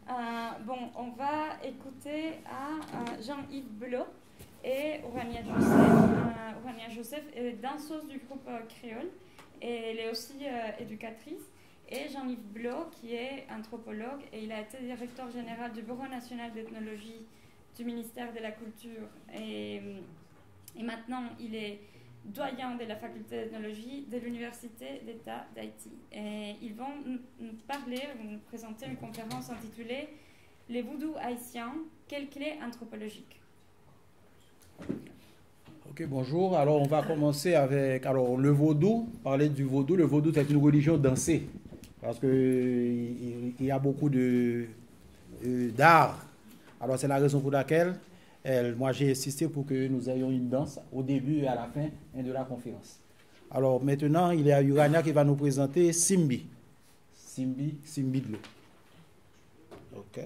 Bon, on va écouter à Jean-Yves Belot et Ourania Joseph. Ourania Joseph est danseuse du groupe Créole et elle est aussi éducatrice. Et Jean-Yves Belot qui est anthropologue et il a été directeur général du Bureau national d'ethnologie du ministère de la Culture. Et maintenant, il est doyen de la faculté d'ethnologie de l'Université d'État d'Haïti. Et ils vont nous parler, nous présenter une conférence intitulée « Les voodoos haïtiens, quelles clés anthropologiques ?» Ok, bonjour. Alors, on va commencer avec le vaudou. Parler du vaudou. Le vaudou, c'est une religion dansée. Parce qu'il y a beaucoup d'art. Alors, c'est la raison pour laquelle moi, j'ai insisté pour que nous ayons une danse au début et à la fin de la conférence. Alors, maintenant, il y a Urania qui va nous présenter Simbi. Simbi de l'eau. OK.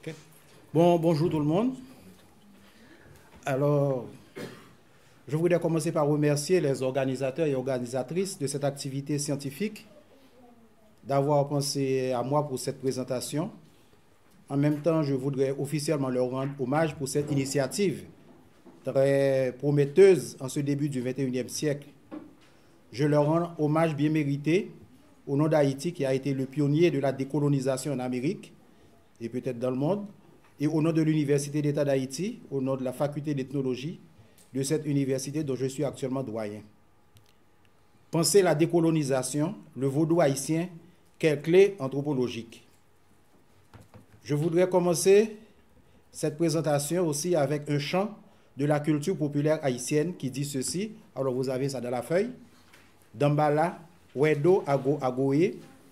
Ok. Bon, bonjour tout le monde. Alors, je voudrais commencer par remercier les organisateurs et organisatrices de cette activité scientifique d'avoir pensé à moi pour cette présentation. En même temps, je voudrais officiellement leur rendre hommage pour cette initiative très prometteuse en ce début du XXIe siècle. Je leur rends hommage bien mérité au nom d'Haïti qui a été le pionnier de la décolonisation en Amérique et peut-être dans le monde, et au nom de l'Université d'État d'Haïti, au nom de la faculté d'ethnologie de cette université dont je suis actuellement doyen. Penser la décolonisation, le vaudou haïtien, quelle clé anthropologique. Je voudrais commencer cette présentation aussi avec un chant de la culture populaire haïtienne qui dit ceci. Alors vous avez ça dans la feuille. Dambala, Wedo, Ago, Agoye.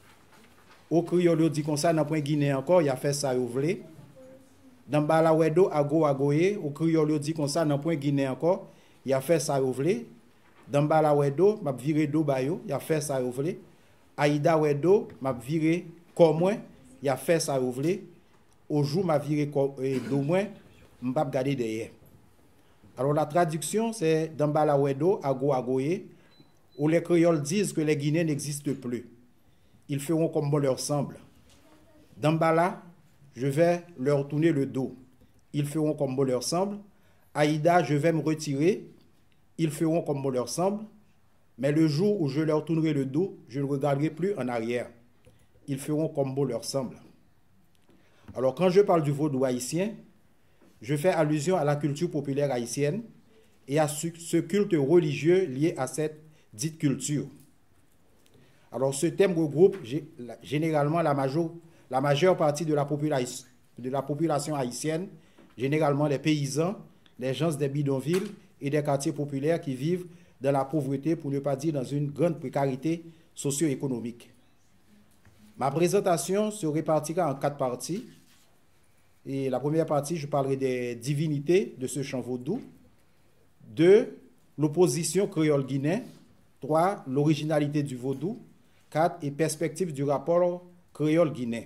Au criollo dit comme ça, dans point Guinée encore, il a fait ça ouvlé. Dambala, Wedo, Ago, Agoye. Au criollo dit comme ça, dans point Guinée encore, il a fait ça ouvlé. Dambala, Wedo, m'a viré do bayo, il a fait ça ouvlé. Aïda, Wedo, m'a viré comme moi, il a fait ça ouvlé. Au jour m'a viré do moins, m'a gardé derrière. Alors la traduction c'est Dambala Wedo, Ago Agoye, où les créoles disent que les Guinéens n'existent plus. Ils feront comme bon leur semble. Dambala, je vais leur tourner le dos. Ils feront comme bon leur semble. Aïda, je vais me retirer. Ils feront comme bon leur semble. Mais le jour où je leur tournerai le dos, je ne regarderai plus en arrière. Ils feront comme bon leur semble. Alors, quand je parle du vaudou haïtien, je fais allusion à la culture populaire haïtienne et à ce culte religieux lié à cette dite culture. Alors, ce thème regroupe généralement la majeure partie de la population haïtienne, généralement les paysans, les gens des bidonvilles et des quartiers populaires qui vivent dans la pauvreté, pour ne pas dire dans une grande précarité socio-économique. Ma présentation se répartira en 4 parties. Et la première partie, je parlerai des divinités de ce chant vaudou. 2, l'opposition créole-guinéen. 3, l'originalité du vaudou. 4, et perspective du rapport créole-guinéen.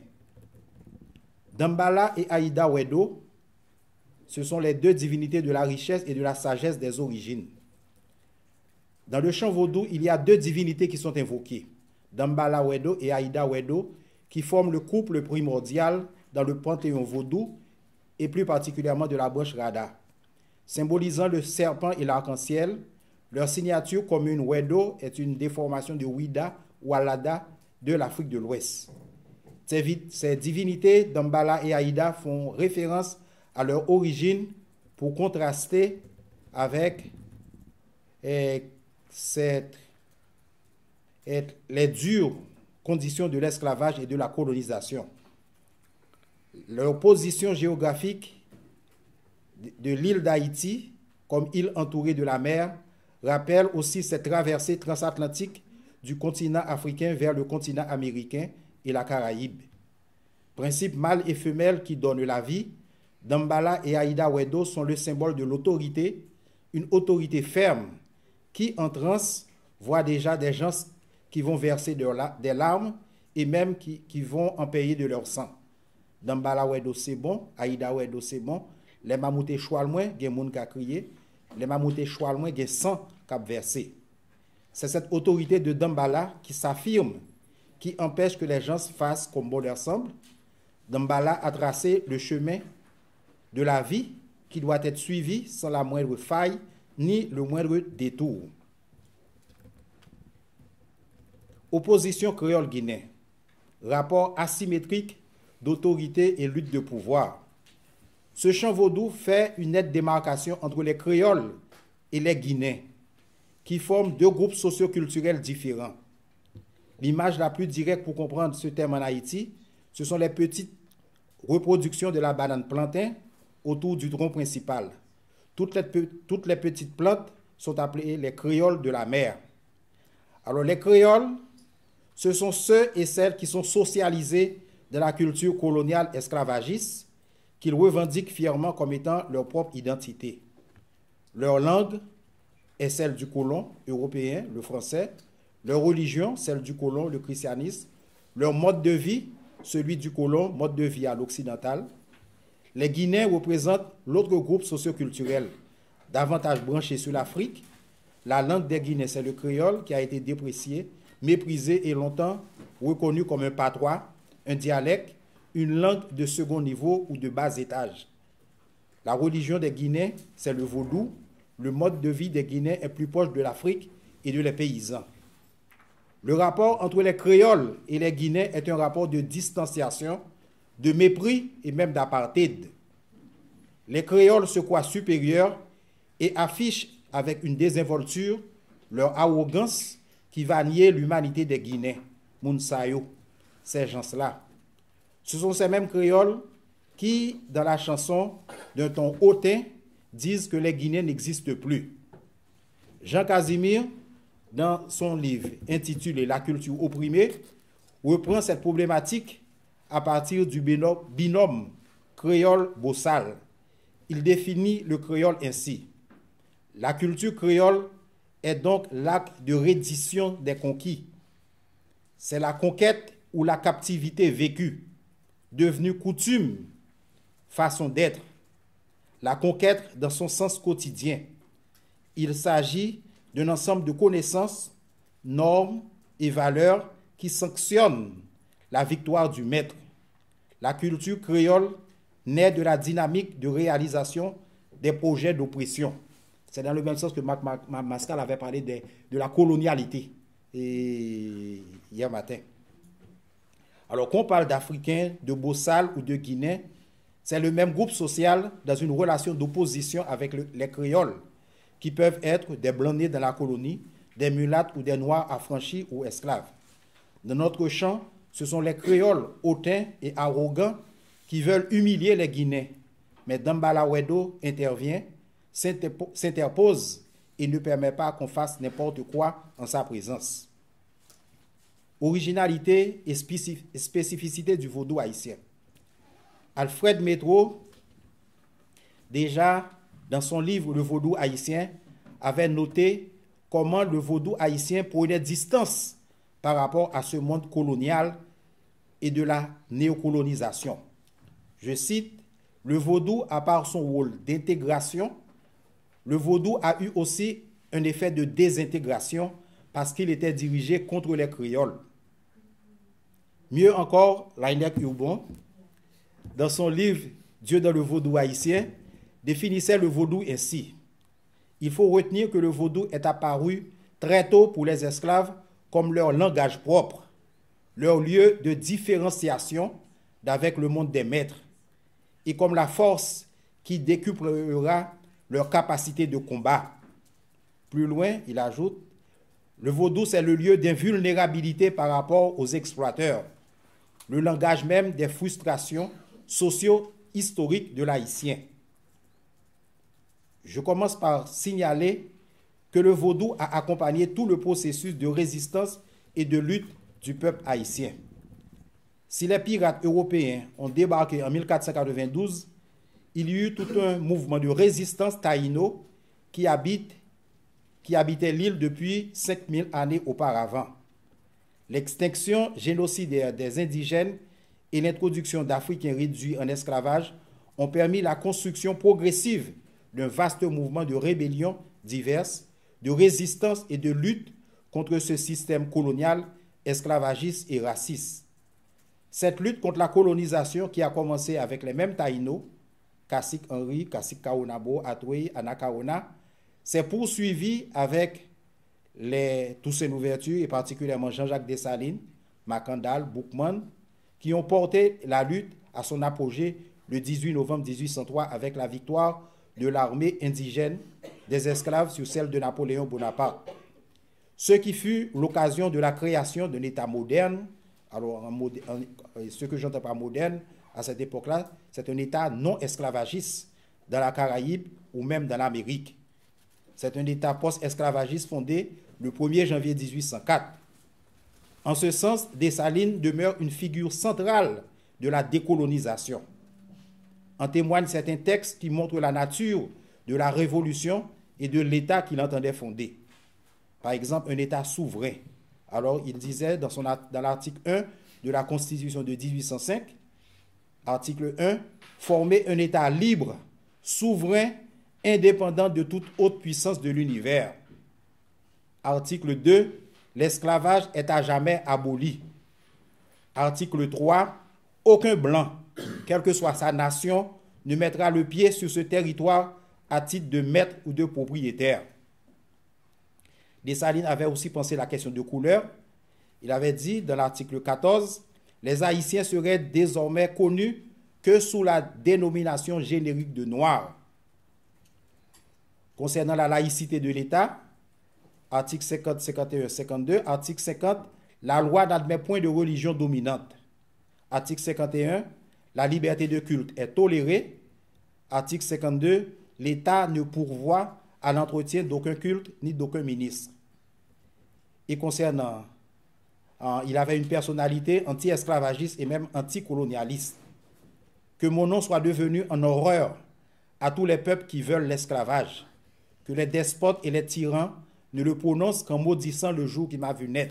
Dambala et Aïda Wedo, ce sont les 2 divinités de la richesse et de la sagesse des origines. Dans le chant vaudou, il y a 2 divinités qui sont invoquées. Dambala Wedo et Aïda Wedo, qui forment le couple primordial dans le panthéon vaudou, et plus particulièrement de la branche Rada. Symbolisant le serpent et l'arc-en-ciel, leur signature commune Wedo est une déformation de Ouida ou Alada de l'Afrique de l'Ouest. Ces divinités, Dambala et Aïda, font référence à leur origine pour contraster avec les dures conditions de l'esclavage et de la colonisation. Leur position géographique de l'île d'Haïti, comme île entourée de la mer, rappelle aussi cette traversée transatlantique du continent africain vers le continent américain et la Caraïbe. Principe mâle et femelle qui donnent la vie, Dambala et Aïda Wedo sont le symbole de l'autorité, une autorité ferme qui, en transe, voit déjà des gens qui vont verser des larmes et même qui vont en payer de leur sang. Dambala Wedo c'est bon, Aïda Wedo c'est bon, les mamoutes choual moins, gen moun ka crié, les mamoutes choual moins, gen sang k'ap versé. C'est cette autorité de Dambala qui s'affirme, qui empêche que les gens fassent comme bon leur semble. Dambala a tracé le chemin de la vie qui doit être suivi sans la moindre faille ni le moindre détour. Opposition créole-guinéen. Rapport asymétrique d'autorité et lutte de pouvoir. Ce chant vaudou fait une nette démarcation entre les créoles et les Guinéens, qui forment 2 groupes socioculturels différents. L'image la plus directe pour comprendre ce thème en Haïti, ce sont les petites reproductions de la banane plantain autour du tronc principal. Toutes les petites plantes sont appelées les créoles de la mer. Alors les créoles, ce sont ceux et celles qui sont socialisés de la culture coloniale esclavagiste, qu'ils revendiquent fièrement comme étant leur propre identité. Leur langue est celle du colon européen, le français. Leur religion, celle du colon, le christianisme. Leur mode de vie, celui du colon, mode de vie à l'occidental. Les Guinéens représentent l'autre groupe socioculturel, davantage branché sur l'Afrique. La langue des Guinéens, c'est le créole qui a été déprécié, méprisé et longtemps reconnu comme un patois, un dialecte, une langue de second niveau ou de bas étage. La religion des Guinéens, c'est le vaudou. Le mode de vie des Guinéens est plus proche de l'Afrique et de les paysans. Le rapport entre les créoles et les Guinéens est un rapport de distanciation, de mépris et même d'apartheid. Les créoles se croient supérieurs et affichent avec une désinvolture leur arrogance qui va nier l'humanité des Guinéens, Mounsayo, ces gens-là. Ce sont ces mêmes créoles qui, dans la chanson d'un ton hautain, disent que les Guinéens n'existent plus. Jean Casimir, dans son livre intitulé La culture opprimée, reprend cette problématique à partir du binôme créole-bossal. Il définit le créole ainsi. La culture créole est donc l'acte de reddition des conquis. C'est la conquête ou la captivité vécue, devenue coutume, façon d'être. La conquête dans son sens quotidien. Il s'agit d'un ensemble de connaissances, normes et valeurs qui sanctionnent la victoire du maître. La culture créole naît de la dynamique de réalisation des projets d'oppression. C'est dans le même sens que Marc Mascal avait parlé de la colonialité hier matin. Alors qu'on parle d'Africains, de Bossal ou de Guinéens, c'est le même groupe social dans une relation d'opposition avec les créoles, qui peuvent être des blancs nés dans la colonie, des mulattes ou des noirs affranchis ou esclaves. Dans notre champ, ce sont les créoles hautains et arrogants qui veulent humilier les Guinéens. Mais Dambala Wedo intervient, s'interpose et ne permet pas qu'on fasse n'importe quoi en sa présence. Originalité et spécificité du vaudou haïtien. Alfred Métro, déjà dans son livre Le vaudou haïtien, avait noté comment le vaudou haïtien prenait distance par rapport à ce monde colonial et de la néocolonisation. Je cite, « Le vaudou, à part son rôle d'intégration, le vaudou a eu aussi un effet de désintégration parce qu'il était dirigé contre les créoles. » Mieux encore, Lainec Urbon, dans son livre « Dieu dans le vaudou haïtien », définissait le vaudou ainsi. Il faut retenir que le vaudou est apparu très tôt pour les esclaves comme leur langage propre, leur lieu de différenciation d'avec le monde des maîtres, et comme la force qui décuplera leur capacité de combat. Plus loin, il ajoute, le vaudou, c'est le lieu d'invulnérabilité par rapport aux exploiteurs, le langage même des frustrations socio-historiques de l'haïtien. Je commence par signaler que le vaudou a accompagné tout le processus de résistance et de lutte du peuple haïtien. Si les pirates européens ont débarqué en 1492, il y eut tout un mouvement de résistance taïno qui habitait l'île depuis 5000 années auparavant. L'extinction génocidaire des indigènes et l'introduction d'Africains réduits en esclavage ont permis la construction progressive d'un vaste mouvement de rébellions diverses, de résistance et de lutte contre ce système colonial, esclavagiste et raciste. Cette lutte contre la colonisation qui a commencé avec les mêmes taïnos, Kassik Henri, Kassik Kaonabo, Atoué, Anakaona, s'est poursuivie avec les Toussaint Louverture et particulièrement Jean-Jacques Dessalines, Macandal, Boukman, qui ont porté la lutte à son apogée le 18 novembre 1803 avec la victoire de l'armée indigène des esclaves sur celle de Napoléon Bonaparte. Ce qui fut l'occasion de la création d'un État moderne. Alors, ce que j'entends par moderne, à cette époque-là, c'est un État non esclavagiste dans la Caraïbe ou même dans l'Amérique. C'est un État post-esclavagiste fondé le 1er janvier 1804. En ce sens, Dessalines demeure une figure centrale de la décolonisation. En témoignent certains textes qui montrent la nature de la révolution et de l'État qu'il entendait fonder. Par exemple, un État souverain. Alors, il disait dans l'article 1 de la Constitution de 1805, Article 1. Former un État libre, souverain, indépendant de toute autre puissance de l'univers. Article 2. L'esclavage est à jamais aboli. Article 3. Aucun blanc, quelle que soit sa nation, ne mettra le pied sur ce territoire à titre de maître ou de propriétaire. Dessalines avait aussi pensé la question de couleur. Il avait dit dans l'article 14, les Haïtiens seraient désormais connus que sous la dénomination générique de Noirs. Concernant la laïcité de l'État, article 50, 51, 52, article 50, la loi n'admet point de religion dominante. Article 51, la liberté de culte est tolérée. Article 52, l'État ne pourvoit à l'entretien d'aucun culte ni d'aucun ministre. Et concernant, il avait une personnalité anti-esclavagiste et même anticolonialiste. Que mon nom soit devenu en horreur à tous les peuples qui veulent l'esclavage. Que les despotes et les tyrans ne le prononcent qu'en maudissant le jour qui m'a vu naître.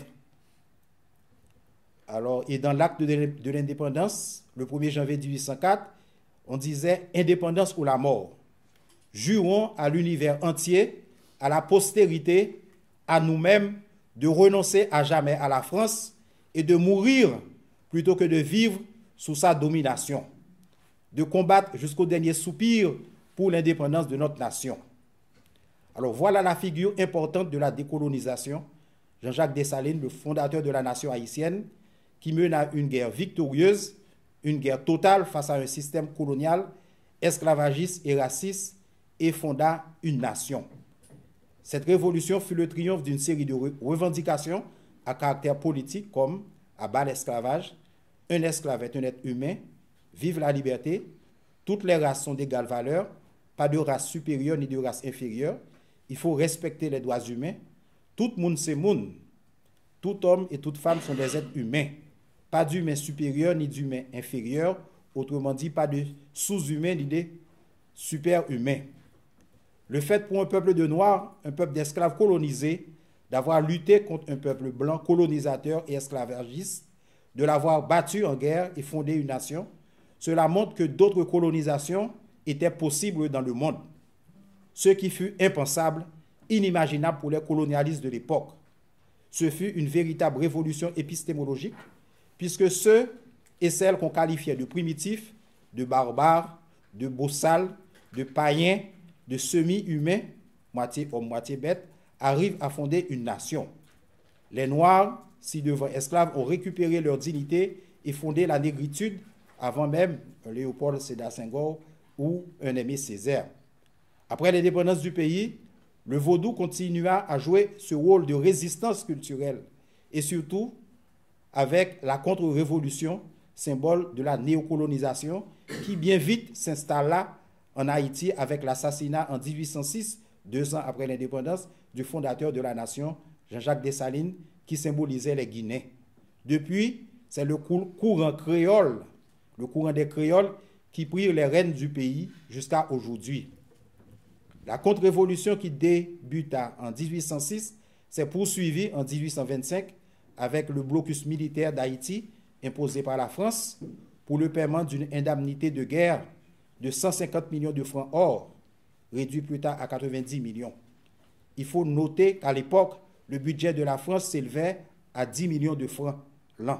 Alors, et dans l'acte de l'indépendance, le 1er janvier 1804, on disait « Indépendance ou la mort ». Jurons à l'univers entier, à la postérité, à nous-mêmes, de renoncer à jamais à la France et de mourir plutôt que de vivre sous sa domination, de combattre jusqu'au dernier soupir pour l'indépendance de notre nation. Alors voilà la figure importante de la décolonisation, Jean-Jacques Dessalines, le fondateur de la nation haïtienne, qui mena une guerre victorieuse, une guerre totale face à un système colonial, esclavagiste et raciste, et fonda une nation. Cette révolution fut le triomphe d'une série de revendications à caractère politique comme abat l'esclavage, un esclave est un être humain, vive la liberté, toutes les races sont d'égale valeur, pas de race supérieure ni de race inférieure, il faut respecter les droits humains, tout monde c'est monde, tout homme et toute femme sont des êtres humains, pas d'humain supérieur ni d'humain inférieur, autrement dit pas de sous-humain ni de super-humain. Le fait pour un peuple de Noirs, un peuple d'esclaves colonisés, d'avoir lutté contre un peuple blanc colonisateur et esclavagiste, de l'avoir battu en guerre et fondé une nation, cela montre que d'autres colonisations étaient possibles dans le monde. Ce qui fut impensable, inimaginable pour les colonialistes de l'époque. Ce fut une véritable révolution épistémologique, puisque ceux et celles qu'on qualifiait de primitifs, de barbares, de bossales, de païens, de semi-humains, moitié homme, moitié bête, arrivent à fonder une nation. Les Noirs, si devant esclaves, ont récupéré leur dignité et fondé la négritude avant même Léopold Sédar Senghor ou un Aimé Césaire. Après l'indépendance du pays, le vaudou continua à jouer ce rôle de résistance culturelle et surtout avec la contre-révolution, symbole de la néocolonisation, qui bien vite s'installa en Haïti avec l'assassinat en 1806, 2 ans après l'indépendance, du fondateur de la nation, Jean-Jacques Dessalines, qui symbolisait les Guinéens. Depuis, c'est le courant créole, le courant des créoles, qui prirent les rênes du pays jusqu'à aujourd'hui. La contre-révolution qui débuta en 1806 s'est poursuivie en 1825 avec le blocus militaire d'Haïti imposé par la France pour le paiement d'une indemnité de guerre de 150 millions de francs or, réduit plus tard à 90 millions. Il faut noter qu'à l'époque, le budget de la France s'élevait à 10 millions de francs l'an.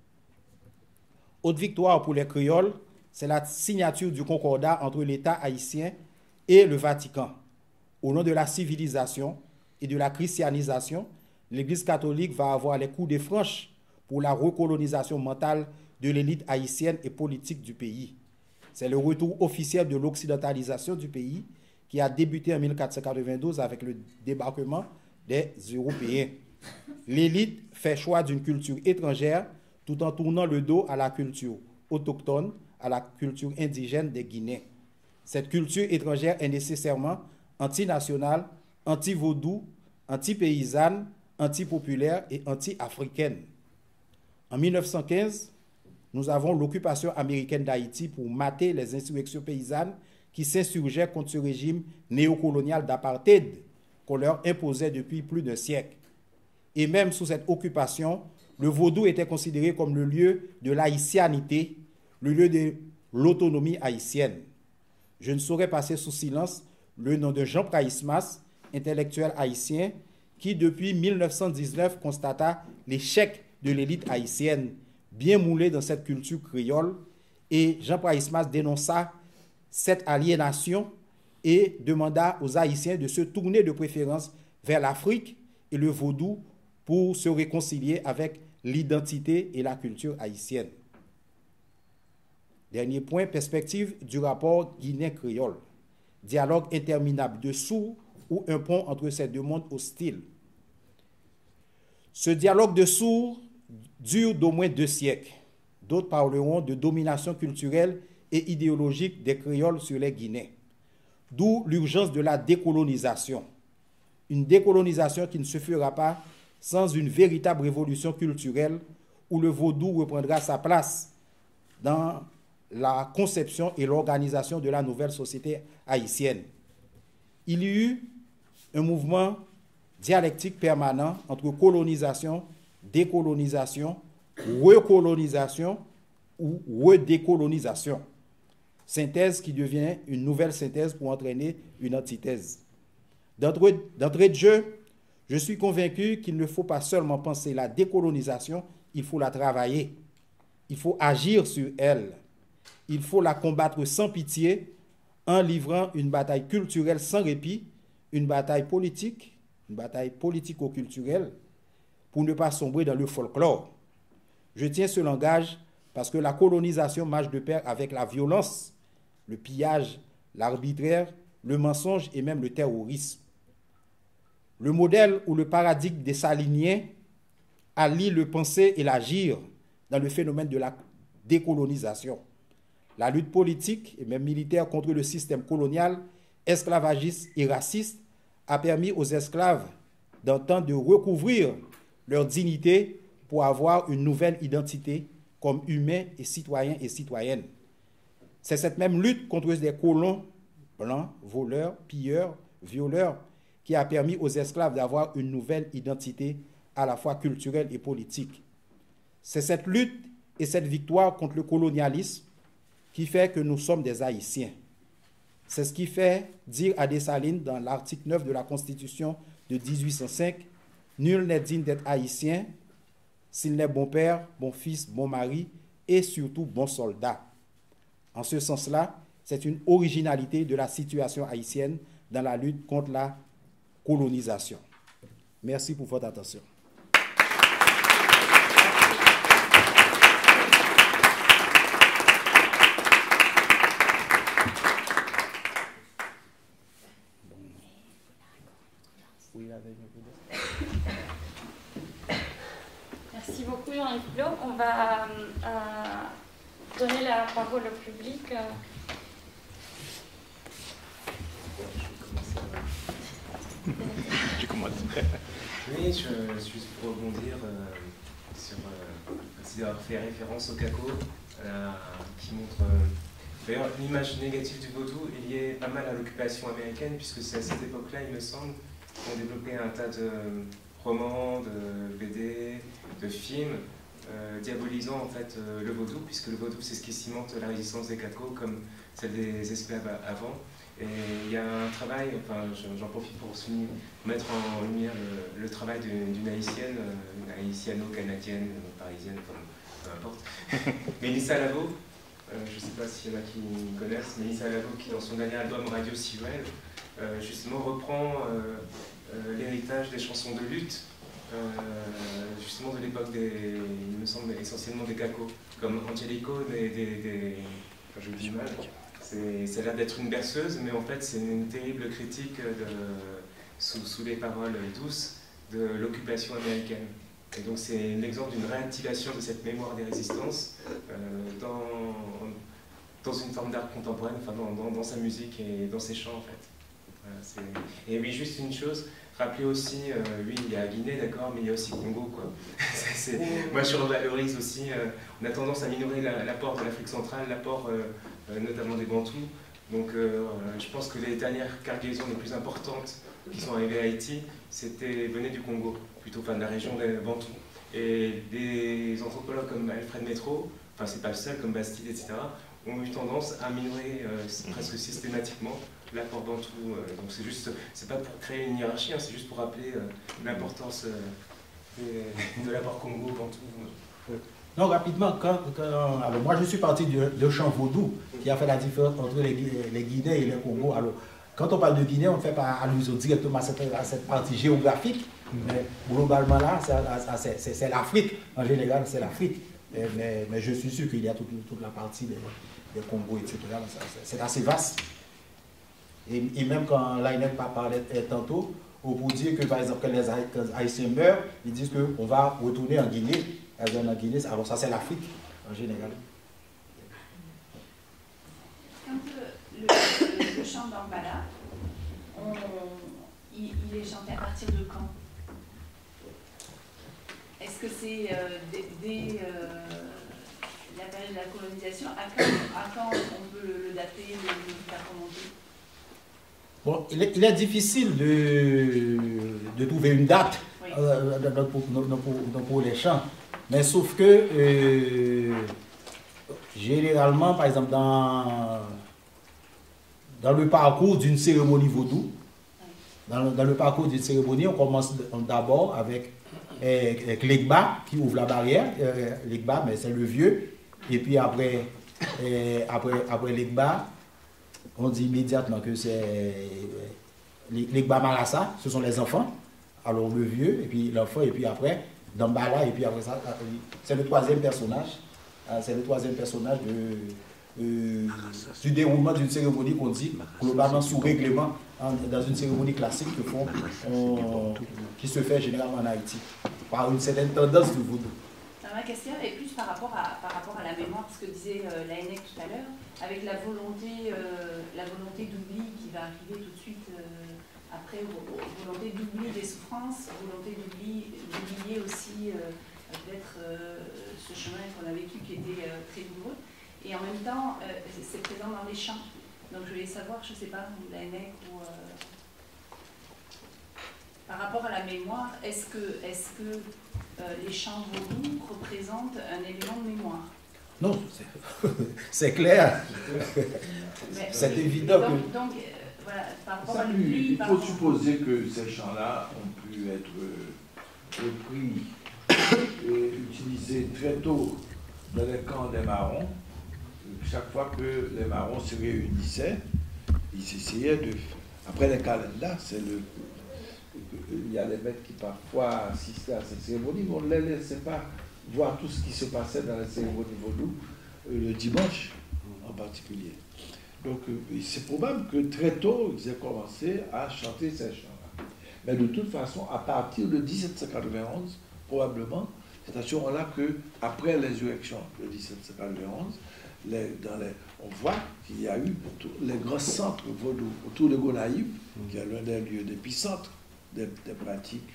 Autre victoire pour les créoles, c'est la signature du concordat entre l'État haïtien et le Vatican. Au nom de la civilisation et de la christianisation, l'Église catholique va avoir les coups de franche pour la recolonisation mentale de l'élite haïtienne et politique du pays. C'est le retour officiel de l'occidentalisation du pays qui a débuté en 1492 avec le débarquement des Européens. L'élite fait choix d'une culture étrangère tout en tournant le dos à la culture autochtone, à la culture indigène des Guinéens. Cette culture étrangère est nécessairement antinationale, anti-vaudou, anti-paysanne, anti-populaire et anti-africaine. En 1915, nous avons l'occupation américaine d'Haïti pour mater les insurrections paysannes qui s'insurgeaient contre ce régime néocolonial d'apartheid qu'on leur imposait depuis plus d'un siècle. Et même sous cette occupation, le vaudou était considéré comme le lieu de laïcianité, le lieu de l'autonomie haïtienne. Je ne saurais passer sous silence le nom de Jean Praïsmas, intellectuel haïtien, qui depuis 1919 constata l'échec de l'élite haïtienne, bien moulée dans cette culture créole, et Jean Praïsmas dénonça cette aliénation et demanda aux Haïtiens de se tourner de préférence vers l'Afrique et le vaudou pour se réconcilier avec l'identité et la culture haïtienne. Dernier point, perspective du rapport guinéen-créole. Dialogue interminable de sourds ou un pont entre ces deux mondes hostiles. Ce dialogue de sourds dure d'au moins 2 siècles. D'autres parleront de domination culturelle et idéologique des créoles sur les Guinéens. D'où l'urgence de la décolonisation. Une décolonisation qui ne se fera pas sans une véritable révolution culturelle où le vaudou reprendra sa place dans la conception et l'organisation de la nouvelle société haïtienne. Il y eut un mouvement dialectique permanent entre colonisation, décolonisation, recolonisation ou redécolonisation. Synthèse qui devient une nouvelle synthèse pour entraîner une antithèse. D'entrée de jeu, je suis convaincu qu'il ne faut pas seulement penser la décolonisation, il faut la travailler. Il faut agir sur elle. Il faut la combattre sans pitié en livrant une bataille culturelle sans répit, une bataille politico-culturelle pour ne pas sombrer dans le folklore. Je tiens ce langage parce que la colonisation marche de pair avec la violence, le pillage, l'arbitraire, le mensonge et même le terrorisme. Le modèle ou le paradigme des Saliniens allie le penser et l'agir dans le phénomène de la décolonisation. La lutte politique et même militaire contre le système colonial, esclavagiste et raciste a permis aux esclaves d'un temps de recouvrir leur dignité pour avoir une nouvelle identité comme humains et citoyens et citoyennes. C'est cette même lutte contre des colons blancs, voleurs, pilleurs, violeurs, qui a permis aux esclaves d'avoir une nouvelle identité à la fois culturelle et politique. C'est cette lutte et cette victoire contre le colonialisme qui fait que nous sommes des Haïtiens. C'est ce qui fait dire à Dessalines dans l'article 9 de la Constitution de 1805, « Nul n'est digne d'être haïtien s'il n'est bon père, bon fils, bon mari et surtout bon soldat ». En ce sens-là, c'est une originalité de la situation haïtienne dans la lutte contre la colonisation. Merci pour votre attention. Merci beaucoup Jean-Yves Blot. On va donner la parole au public. Je commence. Oui, juste pour rebondir sur merci d'avoir fait référence au CACO, qui montre d'ailleurs l'image négative du vaudou est liée pas mal à l'occupation américaine, puisque c'est à cette époque-là, il me semble, qu'on développait un tas de romans, de BD, de films, diabolisant en fait le vaudou, puisque le vaudou c'est ce qui cimente la résistance des CACO comme celle des esclaves avant. Et il y a un travail, enfin j'en profite pour mettre en lumière le travail d'une haïtienne, une haïtiano-canadienne, parisienne, enfin, peu importe, Mélissa Lavo, je ne sais pas s'il y en a qui connaissent, Mélissa Lavo qui dans son dernier album Radio Sirel, justement reprend l'héritage des chansons de lutte, justement de l'époque il me semble essentiellement des CACO, comme Angelico, enfin, je dis mal. Ça a l'air d'être une berceuse, mais en fait c'est une terrible critique sous les paroles douces de l'occupation américaine. Et donc c'est l'exemple d'une réactivation de cette mémoire des résistances dans une forme d'art contemporaine, enfin dans sa musique et dans ses chants en fait. Voilà, et oui, juste une chose, rappelez aussi, oui il y a Guinée d'accord, mais il y a aussi Congo quoi. Moi je revalorise aussi, on a tendance à minorer l'apport de l'Afrique centrale, l'apport notamment des Bantous. Donc je pense que les dernières cargaisons les plus importantes qui sont arrivées à Haïti, venaient du Congo, plutôt enfin, de la région des Bantous. Et des anthropologues comme Alfred Métro, enfin c'est pas le seul, comme Bastide, etc., ont eu tendance à minorer presque systématiquement l'apport bantou. Donc c'est juste, c'est pas pour créer une hiérarchie, hein, c'est juste pour rappeler l'importance de l'apport Congo bantou. Non, rapidement, alors moi je suis parti de chant vaudou qui a fait la différence entre les Guinéens et les Congos. Alors, quand on parle de Guinée, on ne fait pas allusion directement à cette partie géographique, mais globalement là, c'est l'Afrique. En général, c'est l'Afrique. Mais je suis sûr qu'il y a toute la partie des Congos, etc. C'est assez vaste. Et même quand l'ANEC parlait tantôt, on peut dire que par exemple, quand les Haïtiens meurent, ils disent qu'on va retourner en Guinée. Alors ça, c'est l'Afrique en général. Quand le chant d'Ambala, il est chanté à partir de quand? Est-ce que c'est dès la période de la colonisation? À quand on peut le dater, le faire remonter? Bon, il est difficile de trouver une date pour les chants. Mais sauf que, généralement, par exemple, dans le parcours d'une cérémonie vaudou, dans le parcours d'une cérémonie, on commence d'abord avec l'Egba qui ouvre la barrière. L'Egba, mais c'est le vieux. Et puis après l'Egba, on dit immédiatement que c'est l'Egba Marassa, ce sont les enfants. Alors le vieux, et puis l'enfant, et puis après, Dambala, et puis après ça, c'est le troisième personnage. C'est le troisième personnage du déroulement d'une cérémonie qu'on dit globalement sous règlement dans une cérémonie classique qui se fait généralement en Haïti, par une certaine tendance du vaudou. Ma question est plus par rapport à la mémoire, ce que disait l'ANEC tout à l'heure, avec la volonté d'oubli qui va arriver tout de suite après, volonté d'oubli des souffrances, volonté d'oublier aussi peut-être ce chemin qu'on a vécu qui était très douloureux. Et en même temps, c'est présent dans les chants. Donc je voulais savoir, je ne sais pas, l'ANEC ou... par rapport à la mémoire, est-ce que les chants vaudous représentent un élément de mémoire? Non, c'est clair. C'est évident que... Donc voilà, par rapport à l'oubli... Il faut supposer que ces chants-là ont pu être repris et utilisés très tôt dans les camps des marrons. Chaque fois que les marrons se réunissaient, ils essayaient de... Après les calendas, il y a des maîtres qui parfois assistaient à ces cérémonies, mais on ne les laissait pas voir tout ce qui se passait dans les cérémonies vaudou le dimanche en particulier. Donc c'est probable que très tôt, ils aient commencé à chanter ces chants-là. Mais de toute façon, à partir de 1791, probablement, c'est à ce moment-là qu'après l'insurrection de 1791, on voit qu'il y a eu les grands centres vaudou autour de Gonaïve, qui est l'un des lieux d'épicentre des pratiques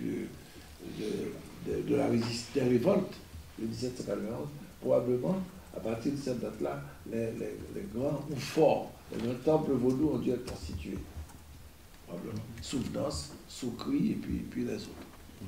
de la résistance, des révoltes de 1791. Probablement, à partir de cette date-là, les grands ou forts, les grands temples vaudous ont dû être constitués. Probablement. Sous danse, sous cri, et puis les autres.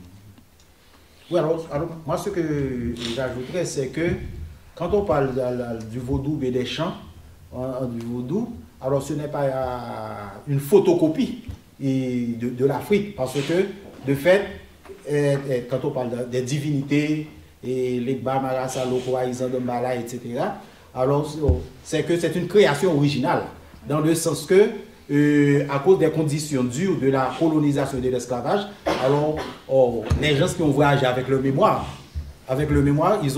Oui, alors moi, ce que j'ajouterais, c'est que quand on parle du vaudou et des chants du vaudou, alors ce n'est pas une photocopie de l'Afrique, parce que, de fait, quand on parle des divinités, et les Marassa, Lokoa, Isandambala, etc., alors c'est que c'est une création originale, dans le sens que, à cause des conditions dures de la colonisation et de l'esclavage, alors les gens qui ont voyagé avec leur mémoire, ils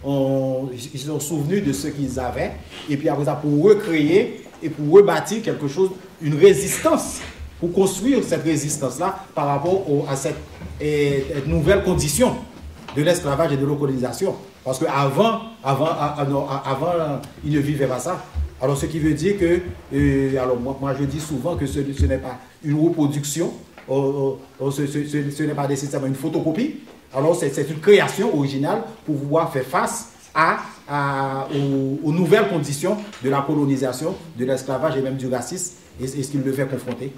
sont souvenus de ce qu'ils avaient, et puis après ça, pour recréer et pour rebâtir quelque chose, une résistance, pour construire cette résistance-là par rapport à cette nouvelle condition de l'esclavage et de la colonisation. Parce qu'avant, ils ne vivaient pas ça. Alors, ce qui veut dire que, alors moi je dis souvent que ce n'est pas une reproduction, ce n'est pas nécessairement une photocopie. Alors, c'est une création originale pour pouvoir faire face aux nouvelles conditions de la colonisation, de l'esclavage et même du racisme, et ce qu'il devait confronter.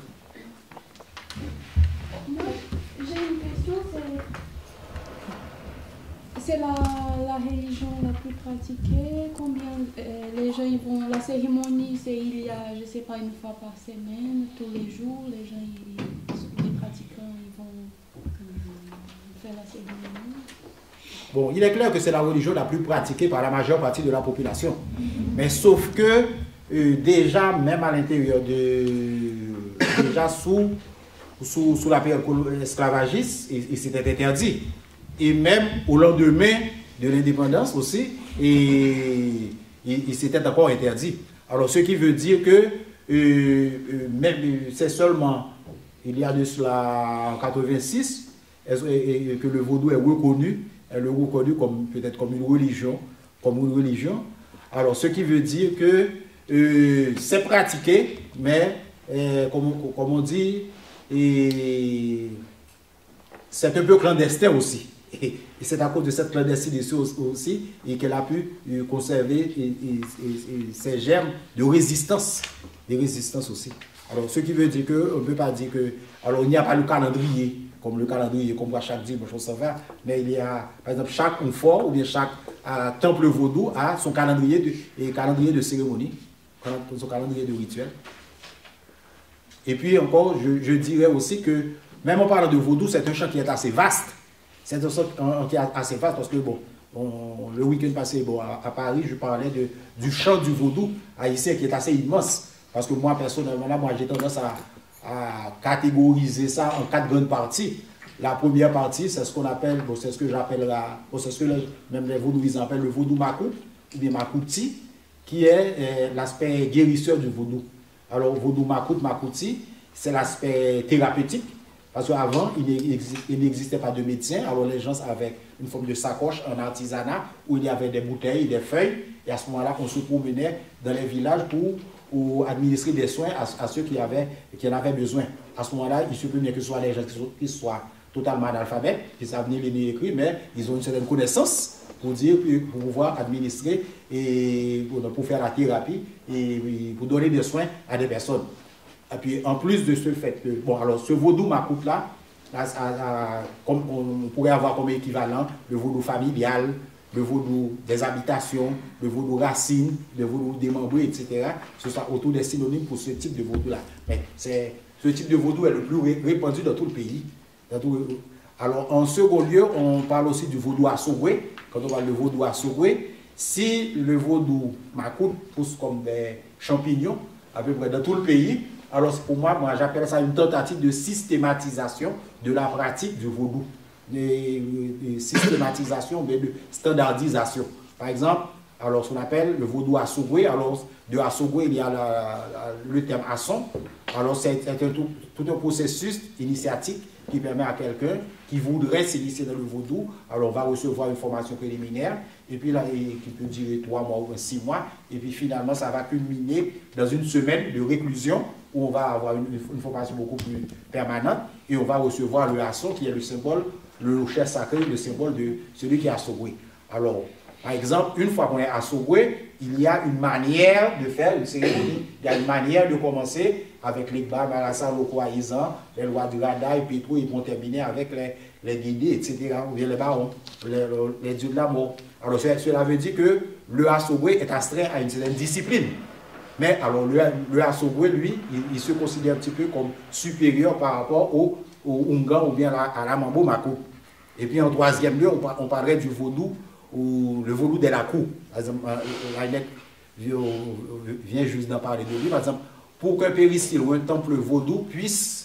Moi, j'ai une question, c'est la religion la plus pratiquée? Combien les gens ils vont, la cérémonie, c'est il y a, je sais pas, une fois par semaine, tous les jours, les gens, les pratiquants, ils vont faire la cérémonie. Bon, il est clair que c'est la religion la plus pratiquée par la majeure partie de la population. Mais sauf que déjà, même à l'intérieur déjà sous la période esclavagiste, et c'était interdit. Et même au lendemain de l'indépendance aussi, et c'était encore interdit. Alors, ce qui veut dire que même c'est seulement, il y a de cela en 86, que le vaudou est reconnu comme peut-être comme une religion. Alors, ce qui veut dire que c'est pratiqué, mais comme on dit, c'est un peu clandestin aussi. Et c'est à cause de cette clandestinité aussi et qu'elle a pu conserver ces germes de résistance. Des résistances aussi. Alors, ce qui veut dire qu'on ne peut pas dire que... Alors, il n'y a pas le calendrier, comme qu'on voit chaque dimanche, on s'en va, mais il y a, par exemple, chaque confort ou bien chaque temple vaudou a son calendrier de cérémonie, son calendrier de rituel. Et puis encore, je dirais aussi que, même en parlant de vaudou, c'est un champ qui est assez vaste. C'est un champ qui est assez vaste parce que, bon, le week-end passé, bon, à Paris, je parlais du champ du vaudou haïtien qui est assez immense. Parce que moi, personnellement, là, j'ai tendance à catégoriser ça en 4 grandes parties. La première partie, c'est ce qu'on appelle, bon, c'est ce que j'appelle, c'est ce que même les vaudouistes appellent le vaudou makou, ou bien makouti, qui est l'aspect guérisseur du vaudou. Alors, vaudou makouti, c'est l'aspect thérapeutique, parce qu'avant, il n'existait pas de médecin, alors les gens avaient une forme de sacoche en artisanat, où il y avait des bouteilles, des feuilles, et à ce moment-là, on se promenait dans les villages pour administrer des soins à ceux qui en avaient besoin. À ce moment-là, il se peut bien que ce soit les gens qui soient totalement analphabètes, qui savent ni lire ni écrire, mais ils ont une certaine connaissance pour pouvoir administrer et pour faire la thérapie et pour donner des soins à des personnes. Et puis, en plus de ce fait que, bon, alors ce vaudou makout là, comme on pourrait avoir comme équivalent le vaudou familial, le vaudou des habitations, le vaudou racine, le vaudou démembré, etc. Ce sont autour des synonymes pour ce type de vaudou-là. Mais ce type de vaudou est le plus répandu dans tout le pays. Alors, en second lieu, on parle aussi du vaudou assogwe. Quand on parle de vaudou assogwe, si le vaudou makout pousse comme des champignons, à peu près dans tout le pays, alors pour moi j'appelle ça une tentative de systématisation de la pratique du vaudou. De systématisation, mais de standardisation. Par exemple, alors ce qu'on appelle le vaudou assogwe, alors de assogwe il y a le terme asson, alors c'est tout un processus initiatique qui permet à quelqu'un qui voudrait s'initier dans le vaudou, alors va recevoir une formation préliminaire, et puis là, qui peut durer 3 mois ou 6 mois, et puis finalement ça va culminer dans une semaine de réclusion, où on va avoir une formation beaucoup plus permanente, et on va recevoir le asson qui est le symbole, le chef sacré, le symbole de celui qui est assogwe. Alors, par exemple, une fois qu'on est assogwe, il y a une manière de faire une cérémonie, il y a une manière de commencer avec les Gba, Marassa, Loko, Aïzan, les lois du Rada, et Pétrou, ils vont terminer avec les guidés, etc., ou bien les barons, les dieux de la mort. Alors, cela veut dire que le assogwe est astreint à une certaine discipline. Mais alors, le assogwe, lui, il se considère un petit peu comme supérieur par rapport au Ungan ou bien à la Mambo Mako. Et puis, en troisième lieu, on parlerait du vaudou, ou le vaudou de la cour. Par exemple, l'ANEC vient juste d'en parler de lui. Par exemple, pour qu'un péristyle ou un temple vaudou puisse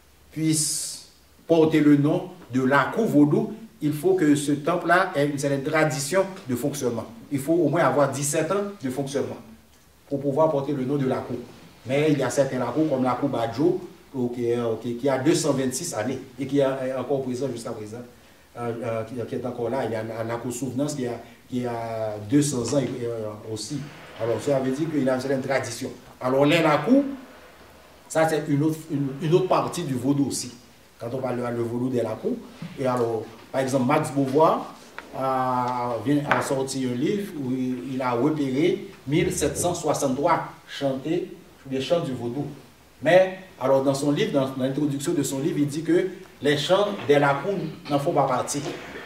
porter le nom de la cour vaudou, il faut que ce temple-là ait une certaine tradition de fonctionnement. Il faut au moins avoir 17 ans de fonctionnement pour pouvoir porter le nom de la cour. Mais il y a certains la cour, comme la cour Badjo, qui a 226 années et qui est encore présent jusqu'à présent. Qui est encore là, il y a la cour Souvenance qui a 200 ans aussi. Alors ça veut dire qu'il a une certaine tradition. Alors la cour, ça c'est une autre partie du vaudou aussi. Quand on parle de vaudou de la cour. Et alors, par exemple, Max Beauvoir a sorti un livre où il a repéré 1763 chantés, des chants du vaudou. Mais, alors dans son livre, dans l'introduction de son livre, il dit que les chants de la cour n'en font pas partie.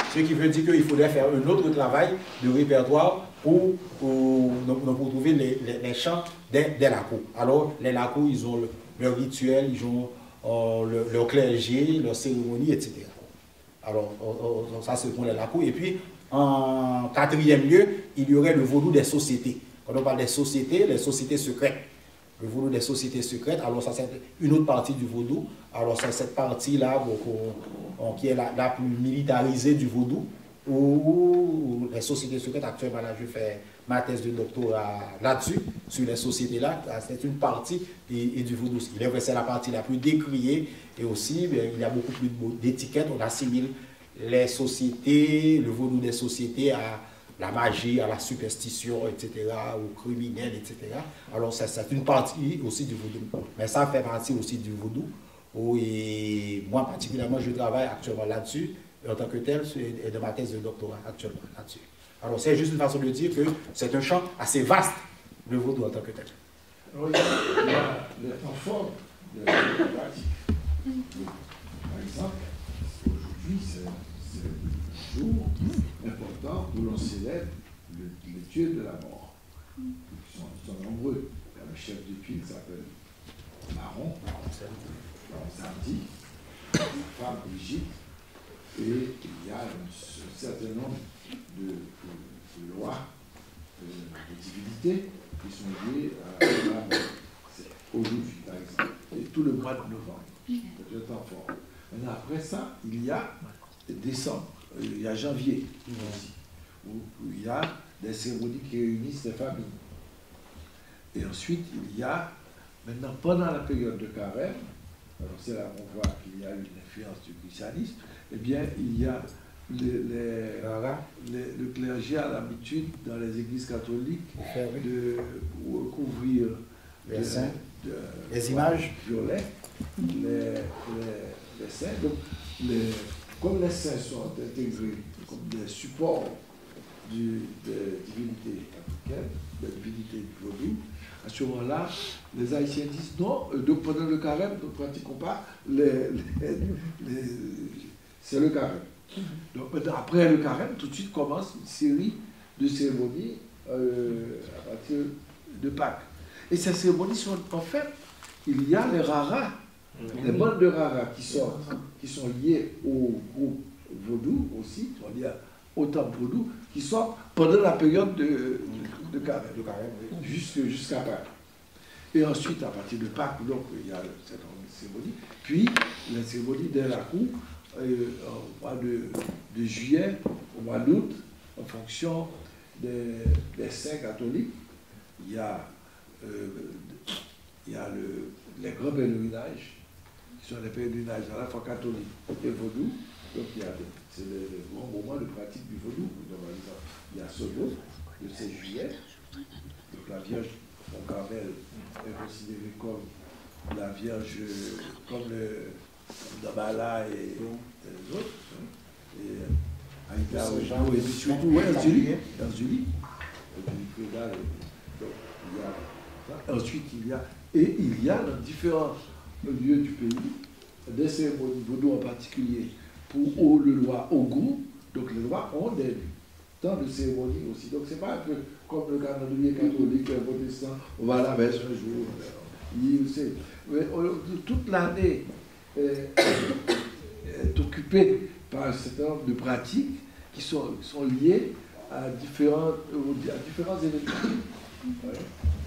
Ce qui veut dire qu'il faudrait faire un autre travail de répertoire pour trouver les chants des Lacos. Alors, les Lacos, ils ont leur rituel, ils ont leur clergé, leur cérémonie, etc. Alors, ça c'est pour les Lacos. Et puis, en quatrième lieu, il y aurait le vaudou des sociétés. Quand on parle des sociétés, les sociétés secrètes. Le vaudou des sociétés secrètes, alors ça c'est une autre partie du vaudou. Alors c'est cette partie-là qui est la plus militarisée du vaudou, où les sociétés secrètes, actuellement là je fais ma thèse de doctorat là-dessus, sur les sociétés-là, c'est une partie et du vaudou. Il est vrai c'est la partie la plus décriée, et aussi il y a beaucoup plus d'étiquettes, on assimile les sociétés, le vaudou des sociétés à la magie, à la superstition, etc., aux criminels, etc. Alors, c'est une partie aussi du vaudou. Mais ça fait partie aussi du vaudou. Et moi, particulièrement, je travaille actuellement là-dessus, en tant que tel, et de ma thèse de doctorat actuellement là-dessus. Alors, c'est juste une façon de dire que c'est un champ assez vaste, le vaudou en tant que tel. Alors, il y a les temps forts de la pratique. Par exemple, aujourd'hui, c'est un jour important où l'on célèbre les dieux de la mort. Ils sont nombreux. Il y a le chef de tuile qui s'appelle Maron, Sardi, sa femme Brigitte, et il y a un certain nombre de lois, de divinités qui sont liées à la mort. Aujourd'hui, par exemple, et tout le mois de novembre, c'est un temps fort. Maintenant, après ça, il y a décembre. Il y a janvier aussi, où il y a des cérémonies qui réunissent les familles. Et ensuite, il y a, maintenant, pendant la période de carême, alors c'est là qu'on voit qu'il y a une influence du christianisme, eh bien, il y a le clergé a l'habitude, dans les églises catholiques, de couvrir les images violets, les saints. Donc, comme les saints sont intégrés comme des supports de divinité africaine, de divinité du vaudou, à ce moment-là, les Haïtiens disent non, donc pendant le carême, nous ne pratiquons pas c'est le carême. Donc après le carême, tout de suite commence une série de cérémonies à partir de Pâques. Et ces cérémonies sont, en fait, il y a les raras, les bandes de raras qui sont liées au groupe vaudou aussi, on dit au temple vaudou, qui sortent pendant la période de carême, jusqu'à Pâques. Et ensuite, à partir de Pâques, donc, il y a cette cérémonie, puis la cérémonie de la cour, au mois de juillet, au mois d'août, en fonction des saints catholiques, il y a les grands pèlerinages, qui sont les pèlerinages à la fois catholiques et vaudou. Donc c'est le grand moment de pratique du vaudou. Donc, par exemple, il y a Sodo, le 16 juillet. Donc la Vierge au Carmel est considérée comme la Vierge, comme le Dabala et les autres. Et Aïda, et puis surtout, dans Julie. Ensuite, il y a dans différents lieux du pays des cérémonies vaudou en particulier pour le roi Ogou. Donc les rois ont des temps de cérémonie aussi. Donc c'est pas un peu comme le calendrier catholique, le protestant, on va à la messe un jour. Toute l'année est occupée par un certain nombre de pratiques qui sont liées à différents événements. Ouais.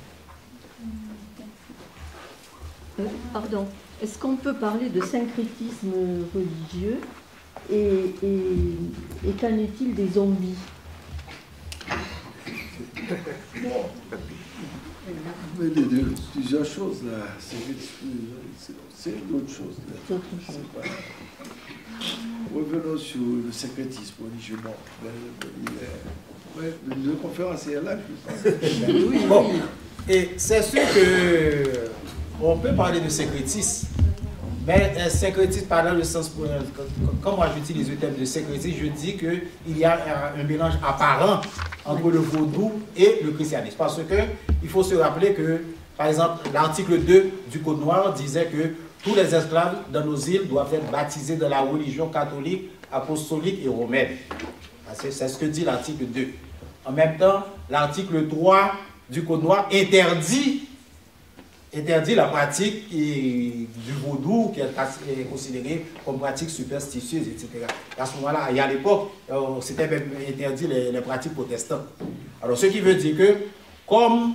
Pardon, est-ce qu'on peut parler de syncrétisme religieux et qu'en est-il des zombies? Plusieurs choses là, c'est d'autres choses. Revenons sur le syncrétisme religieux. Le conférencier est là, je pense. Oui, bon. Et c'est sûr que on peut parler de syncrétisme, mais un syncrétisme pas dans le sens, comme moi j'utilise le terme de syncrétisme, je dis qu'il y a un mélange apparent entre le vaudou et le christianisme. Parce que il faut se rappeler que, par exemple, l'article 2 du Code noir disait que tous les esclaves dans nos îles doivent être baptisés dans la religion catholique apostolique et romaine. C'est ce que dit l'article 2. En même temps, l'article 3 du Code noir interdit la pratique du vaudou qui est considérée comme pratique superstitieuse, etc. À ce moment-là, et à l'époque, c'était même interdit les pratiques protestantes. Alors, ce qui veut dire que, comme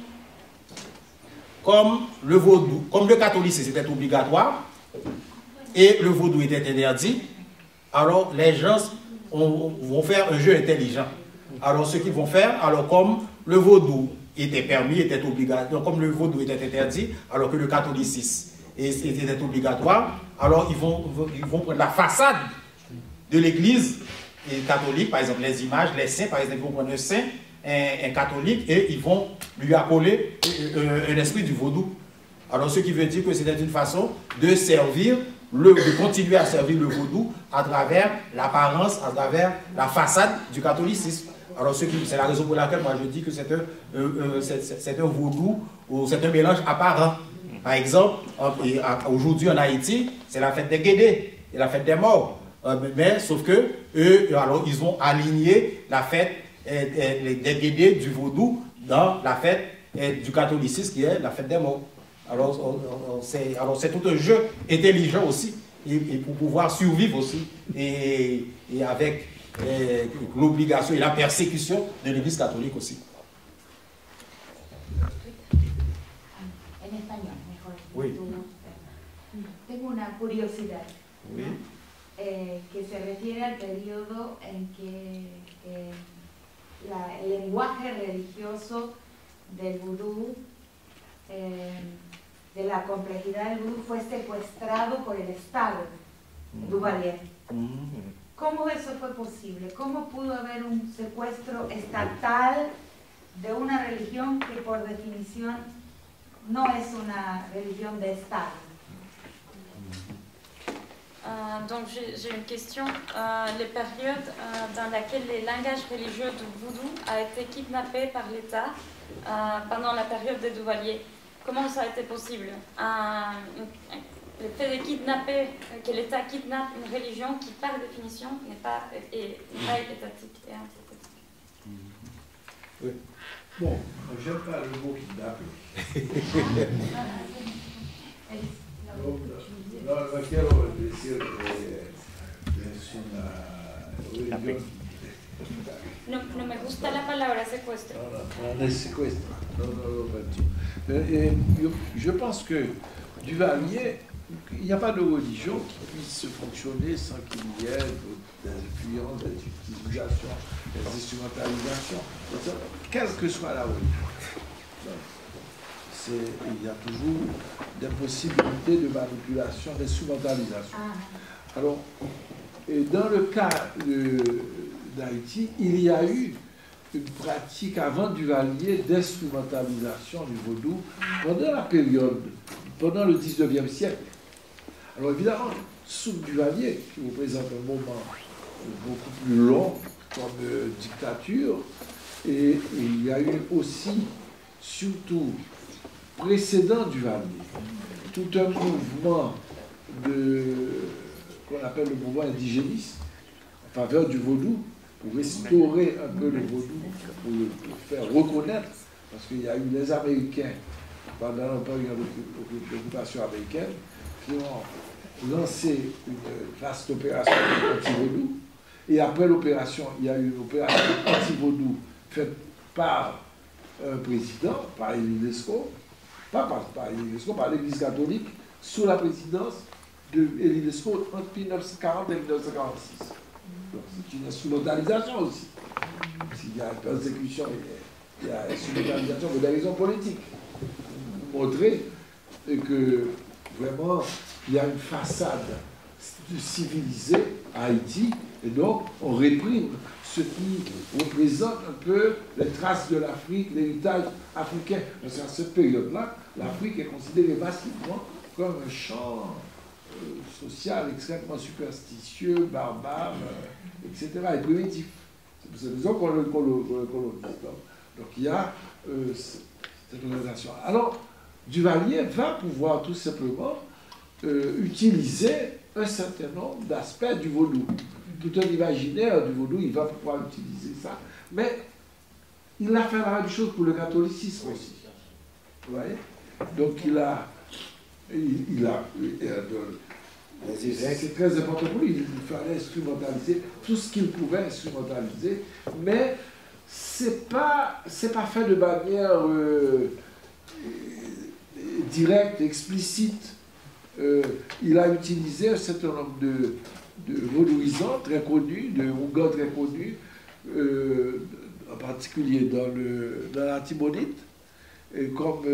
le vaudou, comme le catholicisme était obligatoire, et le vaudou était interdit, alors les gens vont faire un jeu intelligent. Alors, ce qu'ils vont faire, alors comme le vaudou était permis, était obligatoire, comme le vaudou était interdit, alors que le catholicisme était obligatoire, alors ils vont prendre la façade de l'église catholique, par exemple les images, les saints, par exemple, ils vont prendre un saint, un catholique, et ils vont lui accoler un esprit du vaudou. Alors, ce qui veut dire que c'était une façon de servir, de continuer à servir le vaudou à travers l'apparence, à travers la façade du catholicisme. Alors, c'est la raison pour laquelle moi je dis que c'est un vaudou, ou c'est un mélange apparent. Par exemple, aujourd'hui en Haïti, c'est la fête des Guédés, et la fête des morts. Mais sauf que eux, alors ils ont aligné la fête des Guédés du vaudou dans la fête du catholicisme qui est la fête des morts. Alors c'est tout un jeu intelligent aussi, et pour pouvoir survivre aussi, et avec l'obligation et la persécution de l'Église catholique aussi. En español, mejor. Oui. Tengo una curiosidad, Oui. que se refiere al periodo en que el lenguaje religioso del vudú, de la complejidad del vudú, fue secuestrado por el Estado, Duvalier. ¿Cómo eso fue posible? ¿Cómo pudo haber un secuestro estatal de una religión que por definición no es una religión de Estado? Donc j'ai une question. Les périodes dans lesquelles les langages religieux du vaudou a été kidnappé par l'État pendant la période des Duvalier, comment ça a été possible? Le fait de kidnapper, que l'État kidnappe une religion qui par définition n'est pas étatique et anti-étatique. Oui. Bon, j'aime pas le mot kidnapper. No quiero decir es una religión. No me gusta la palabra secuestro. Non, es secuestro. Non, pas du tout. Je pense que Duvalier, il n'y a pas de religion qui puisse fonctionner sans qu'il y ait des influences, des utilisations, des instrumentalisations, quelle que soit la religion. Il y a toujours des possibilités de manipulation, d'instrumentalisation. Alors, et dans le cas d'Haïti, il y a eu une pratique avant Duvalier d'instrumentalisation du vaudou pendant la période, pendant le 19e siècle. Alors évidemment, sous Duvalier, qui représente un moment beaucoup plus long comme dictature, et il y a eu aussi, surtout, précédent Duvalier, tout un mouvement qu'on appelle le mouvement indigéniste en faveur du vaudou, pour restaurer un peu le vaudou, pour le faire reconnaître, parce qu'il y a eu les Américains, pendant la période d'occupation américaine, qui ont lancé une vaste opération anti-vaudou, et après l'opération, il y a eu une opération anti-vaudou faite par un président, par Élie Lescaut, pas par Élie Lescaut, par l'Église catholique, sous la présidence d'Élie Lescaut entre 1940 et 1946. Donc c'est une instrumentalisation aussi. S'il y a une persécution, il y a une instrumentalisation pour des raisons politiques. Montrer que vraiment il y a une façade civilisée à Haïti, et donc on réprime ce qui représente un peu les traces de l'Afrique, l'héritage africain. Parce qu'à cette période-là, l'Afrique est considérée massivement comme un champ social extrêmement superstitieux, barbare, etc., et primitif. C'est pour cette raison qu'on le colonise. Donc il y a cette organisation. Alors, Duvalier va pouvoir tout simplement utiliser un certain nombre d'aspects du vaudou. tout un imaginaire du vaudou, il va pouvoir utiliser ça. Mais il a fait la même chose pour le catholicisme aussi. Vous voyez? Donc c'est très important pour lui. Il fallait instrumentaliser tout ce qu'il pouvait instrumentaliser, mais c'est pas fait de manière directe, explicite. Il a utilisé un certain nombre de vaudouisants très connus, de Ougans très connus, en particulier dans l'Antibonite, comme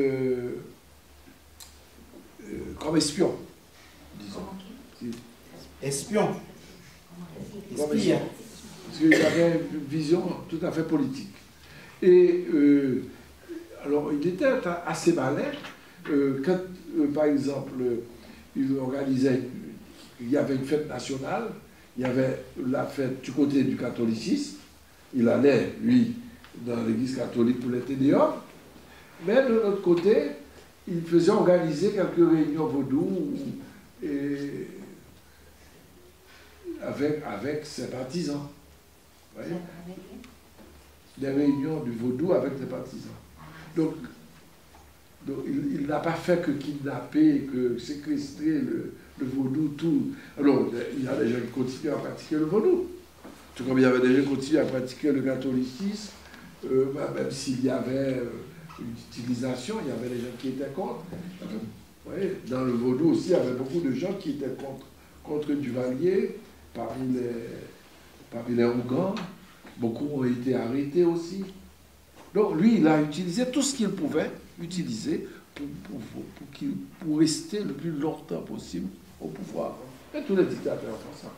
espion, disons. Espion. Comme espion. Parce qu'il avait une vision tout à fait politique. Et alors, il était assez malin. Quand, par exemple, il organisait, il y avait une fête nationale, il y avait la fête du côté du catholicisme, il allait, lui, dans l'église catholique pour les Tédéums, mais de l'autre côté, il faisait organiser quelques réunions vaudou avec ses partisans. Vous voyez? Des réunions du vaudou avec ses partisans. Donc il n'a pas fait que kidnapper, que séquestrer le vaudou, tout. Alors, il y a des gens qui continuent à pratiquer le vaudou. Tout comme il y avait des gens qui continuent à pratiquer le catholicisme, même s'il y avait une utilisation, il y avait des gens qui étaient contre. Vous voyez, dans le vaudou aussi, il y avait beaucoup de gens qui étaient contre Duvalier, parmi les Ougans. Beaucoup ont été arrêtés aussi. Donc lui, il a utilisé tout ce qu'il pouvait utiliser pour rester le plus longtemps possible au pouvoir. Et tous les dictateurs font ça.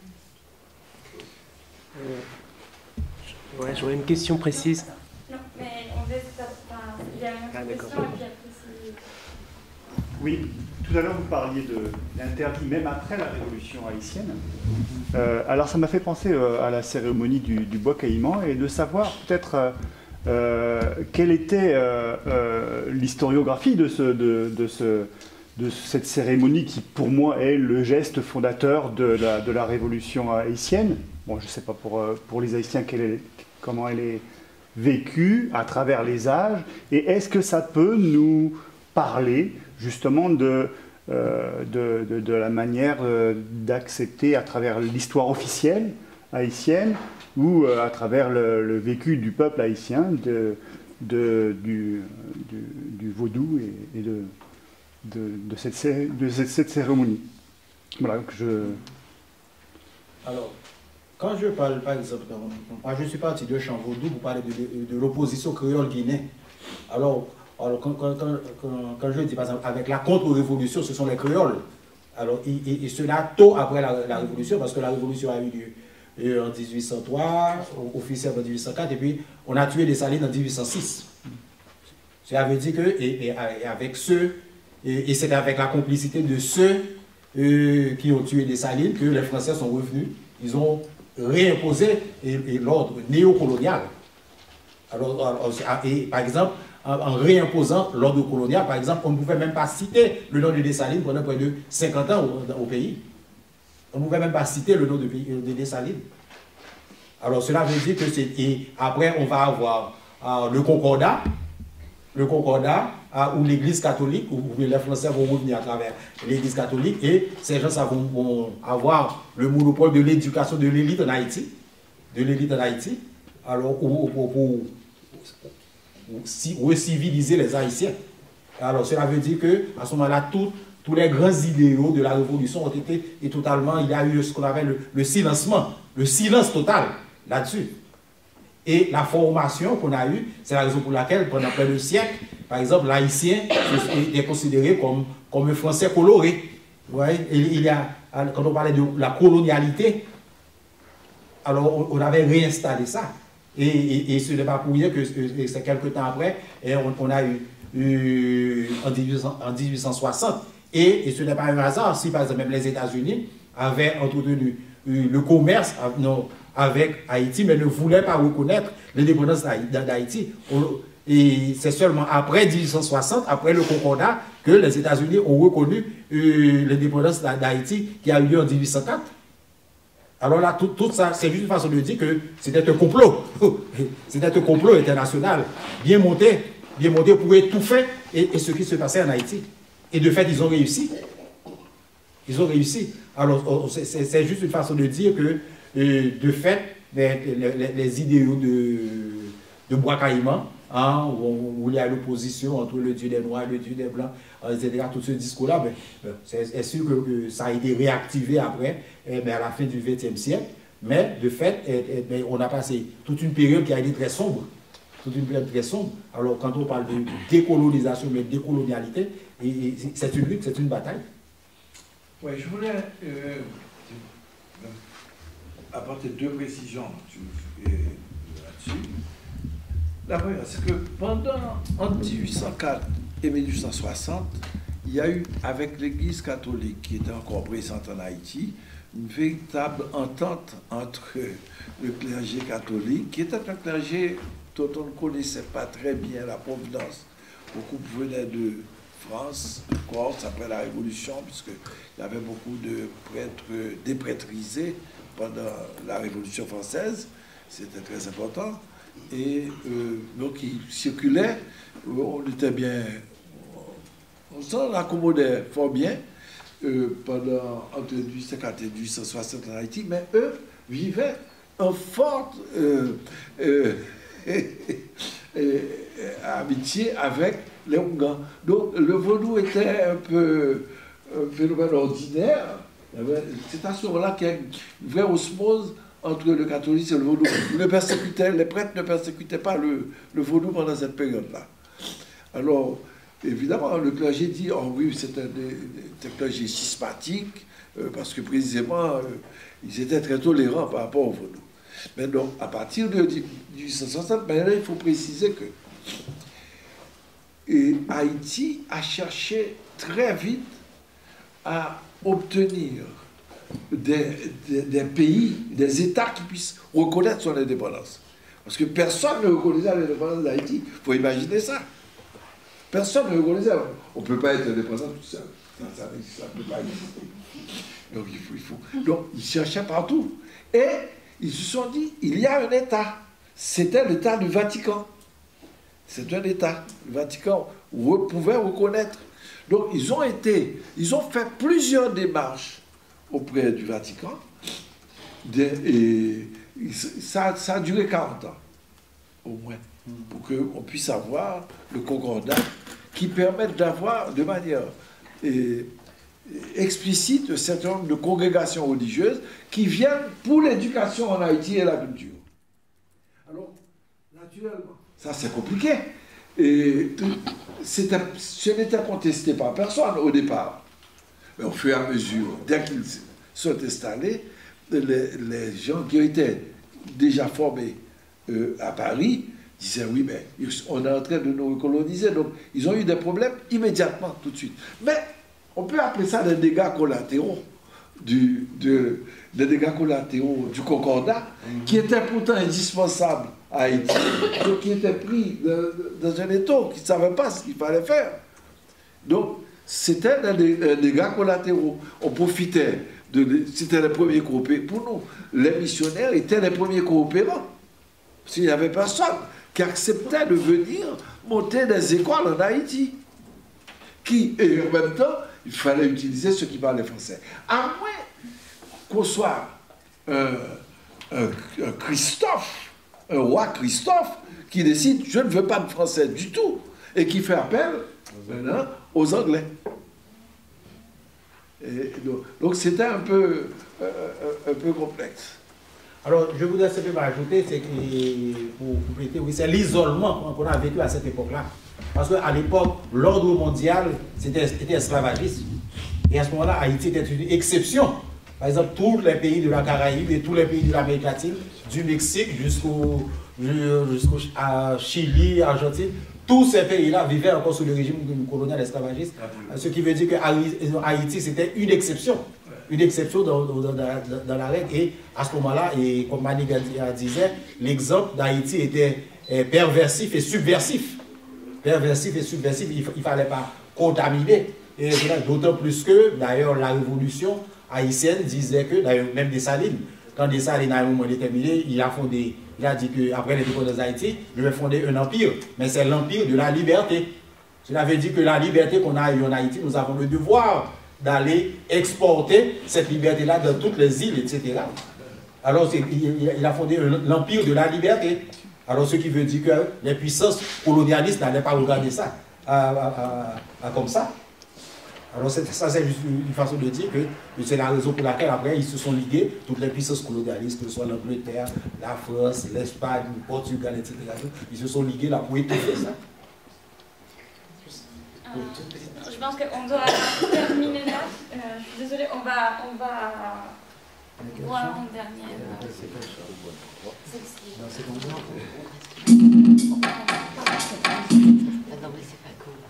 Ouais, j'aurais une question précise. Non, mais on laisse ça. Il y a une autre question et puis après c'est... Oui, tout à l'heure vous parliez de l'interdit même après la révolution haïtienne. Alors ça m'a fait penser à la cérémonie du bois caïman et de savoir peut-être quelle était l'historiographie de cette cérémonie qui pour moi est le geste fondateur de la révolution haïtienne. Bon, je ne sais pas pour les Haïtiens comment elle est vécue à travers les âges et est-ce que ça peut nous parler justement de la manière d'accepter à travers l'histoire officielle haïtienne ou à travers le vécu du peuple haïtien du vaudou et de cette cérémonie. Voilà, donc Alors, quand je parle, par exemple, moi je suis parti de chant vaudou pour parler de l'opposition créole guinéenne. Alors quand je dis, par exemple, avec la contre-révolution, ce sont les créoles. Alors, et cela tôt après la révolution, parce que la révolution a eu lieu en 1803, officiellement en 1804, et puis on a tué Dessalines en 1806. Cela veut dire que, et avec ceux, et c'est avec la complicité de ceux qui ont tué Dessalines que les Français sont revenus. Ils ont réimposé l'ordre néocolonial. Alors, et, par exemple, en réimposant l'ordre colonial, par exemple, on ne pouvait même pas citer le nom de Dessalines pendant près de 50 ans au pays. On ne pouvait même pas citer le nom de Dessalines. Alors cela veut dire que c'est... Et après, on va avoir le Concordat où l'Église catholique, où les Français vont revenir à travers l'Église catholique, et ces gens vont avoir le monopole de l'éducation de l'élite en Haïti. Alors, pour reciviliser les Haïtiens. Alors, cela veut dire qu'à ce moment-là, tous les grands idéaux de la Révolution ont été totalement... Il y a eu ce qu'on appelle le silencement, le silence total là-dessus. Et la formation qu'on a eue, c'est la raison pour laquelle, pendant près de siècles, par exemple, l'Haïtien est considéré comme un Français coloré. Vous voyez, quand on parlait de la colonialité, alors on avait réinstallé ça. Et ce n'est pas pour rien que c'est quelques temps après, et on a eu en 1860. Et ce n'est pas un hasard si, par exemple, même les États-Unis avaient entretenu le commerce avec Haïti, mais ne voulaient pas reconnaître l'indépendance d'Haïti. Et c'est seulement après 1860, après le Concordat, que les États-Unis ont reconnu l'indépendance d'Haïti qui a eu lieu en 1804. Alors là, tout ça, c'est juste une façon de dire que c'était un complot. C'était un complot international, bien monté pour étouffer et ce qui se passait en Haïti. Et de fait, ils ont réussi. Ils ont réussi. Alors, c'est juste une façon de dire que, de fait, les idéaux de Bois Caïman, hein, où il y a l'opposition entre le Dieu des Noirs et le Dieu des Blancs, etc., tout ce discours-là, c'est sûr que ça a été réactivé après, à la fin du XXe siècle. Mais, de fait, on a passé toute une période qui a été très sombre. Toute une période très sombre. Alors, quand on parle de décolonisation, mais de décolonialité, c'est une lutte, c'est une bataille. Oui, je voulais apporter deux précisions là-dessus. La première, c'est que entre 1804 et 1860, il y a eu, avec l'Église catholique, qui était encore présente en Haïti, une véritable entente entre le clergé catholique, qui était un clergé dont on ne connaissait pas très bien la provenance. Beaucoup venaient de France, de Corse, après la Révolution, puisqu'il y avait beaucoup de prêtres déprétrisés pendant la Révolution française. C'était très important. Et donc, ils circulaient, on était bien, on s'en accommodait fort bien pendant entre 1850 et 1860 en Haïti, mais eux vivaient en forte amitié avec les Oungans. Donc, le vaudou était un peu un phénomène ordinaire. C'est à ce moment-là qu'il y a une vraie osmose entre le catholicisme et le vaudou. Les prêtres ne persécutaient pas le vaudou pendant cette période-là. Alors, évidemment, le clergé dit, oh oui, c'est un clergé schismatique, parce que précisément, ils étaient très tolérants par rapport au vaudou. Mais donc, à partir de 1860, maintenant, il faut préciser que Haïti a cherché très vite à obtenir des pays, des États qui puissent reconnaître son indépendance. Parce que personne ne reconnaissait l'indépendance d'Haïti. Il faut imaginer ça. Personne ne reconnaissait. On ne peut pas être indépendant tout seul. Ça ne peut pas exister. Donc, il faut. Donc, ils cherchaient partout. Et ils se sont dit, il y a un État. C'était l'État du Vatican. C'est un État. Le Vatican pouvait reconnaître. Donc, ils ont fait plusieurs démarches auprès du Vatican. Et ça a duré 40 ans, au moins, pour qu'on puisse avoir le concordat qui permette d'avoir de manière explicite un certain nombre de congrégations religieuses qui viennent pour l'éducation en Haïti et la culture. Alors, naturellement, ça c'est compliqué. Et ce n'était contesté par personne au départ. Mais au fur et à mesure, dès qu'ils sont installés, les gens qui étaient déjà formés à Paris disaient oui, mais on est en train de nous recoloniser. Donc, ils ont eu des problèmes immédiatement, tout de suite. Mais on peut appeler ça des dégâts collatéraux des dégâts collatéraux du concordat, qui étaient pourtant indispensables à Haïti, donc qui étaient pris dans un étau, qui ne savaient pas ce qu'il fallait faire. Donc, c'était des dégâts collatéraux. On profitait, c'était les premiers coopérants. Pour nous, les missionnaires étaient les premiers coopérants. Parce qu'il n'y avait personne qui acceptait de venir monter des écoles en Haïti. Et en même temps, il fallait utiliser ceux qui parlaient français. À moins qu'on soit un Christophe, un roi Christophe, qui décide, je ne veux pas de français du tout, et qui fait appel maintenant aux Anglais. Et donc c'était un peu complexe. Alors, je voudrais simplement ajouter, c'est que, pour compléter, oui, c'est l'isolement qu'on a vécu à cette époque-là. Parce qu'à l'époque, l'ordre mondial, c'était esclavagisme. Et à ce moment-là, Haïti était une exception. Par exemple, tous les pays de la Caraïbe et tous les pays de l'Amérique latine, du Mexique jusqu'au Chili, Argentine, tous ces pays-là vivaient encore sous le régime colonial esclavagiste. Ce qui veut dire qu'Haïti, c'était une exception. Une exception dans la règle. Et à ce moment-là, et comme Maniga disait, l'exemple d'Haïti était perversif et subversif. Perversif et subversif, il ne fallait pas contaminer. D'autant plus que, d'ailleurs, la révolution haïtienne disait que, d'ailleurs, même Dessalines, quand Dessalines, à un moment déterminé, il a dit qu'après l'indépendance d'Haïti, il va fonder un empire, mais c'est l'empire de la liberté. Cela veut dire que la liberté qu'on a eue en Haïti, nous avons le devoir d'aller exporter cette liberté-là dans toutes les îles, etc. Alors, il a fondé l'empire de la liberté. Alors, ce qui veut dire que les puissances colonialistes n'allaient pas regarder ça comme ça. Alors, ça, c'est juste une façon de dire que c'est la raison pour laquelle, après, ils se sont ligués, toutes les puissances colonialistes, que ce soit l'Angleterre, la France, l'Espagne, le Portugal, etc. Ils se sont ligués là pour étouffer ça. Je pense qu'on doit terminer là. Je suis désolée, on va voir en dernière. Non, mais c'est pas cool.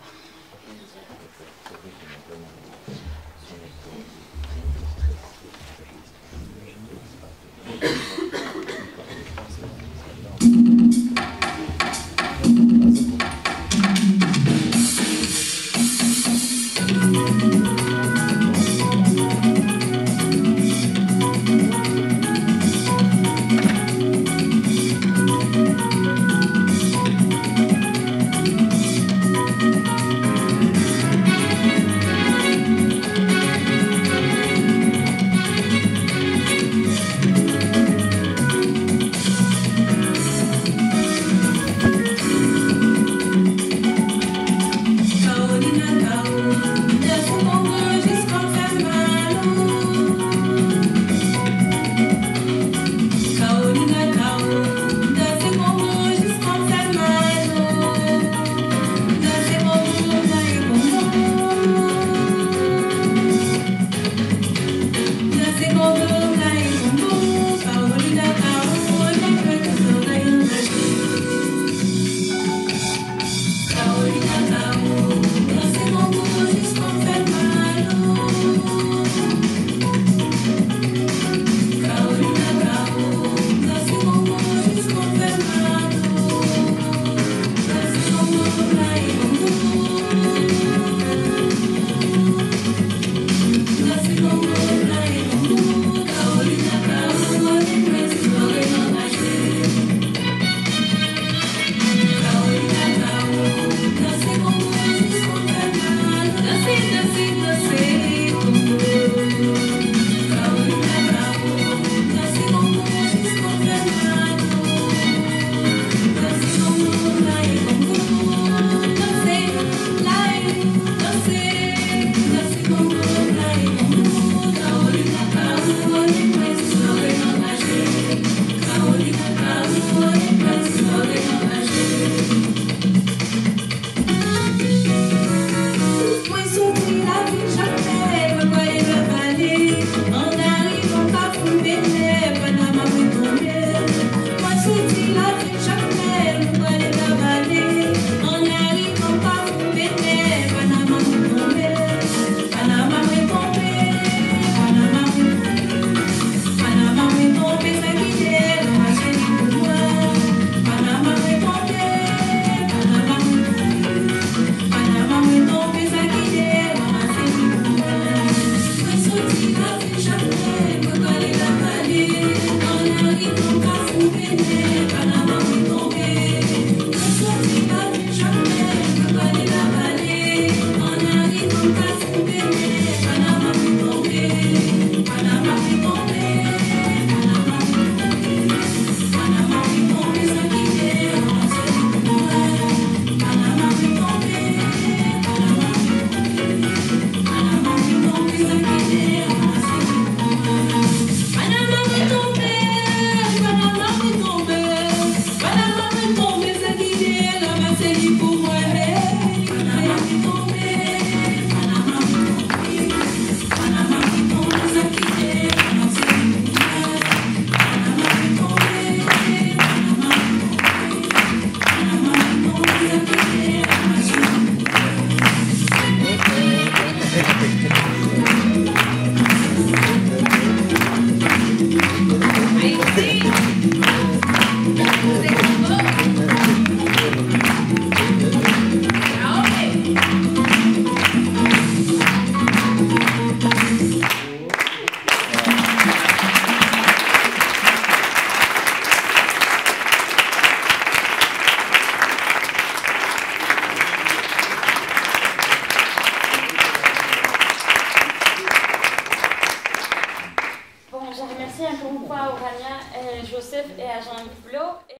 merci encore une fois à Urania, Joseph et à Jean-Yves Blot.